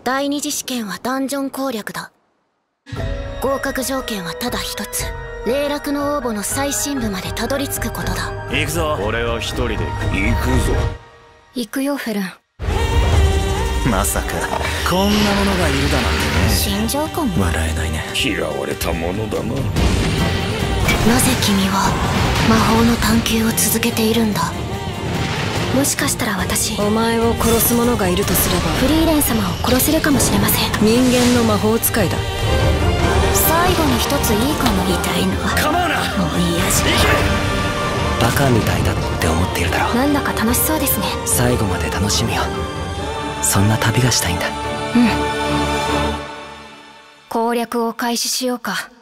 第二次試験はダンジョン攻略だ。合格条件はただ一つ。霊落の応募の最深部までたどり着くことだ。 行くぞ。俺は一人で行くぞ。 行くよフェルン。 まさかこんなものがいるだなんてね。 死んじゃうかも。 笑えないね。嫌われたものだな。 なぜ君は魔法の探求を続けているんだ。もしかしたら私、 お前を殺す者がいるとすればフリーレン様を殺せるかもしれません。 人間の魔法使いだ。 最後に一ついいかも。痛いのは構うな。 もう嫌じゃ。 バカみたいだって思っているだろう。 なんだか楽しそうですね。 最後まで楽しみよ。そんな旅がしたいんだ。 攻略を開始しようか。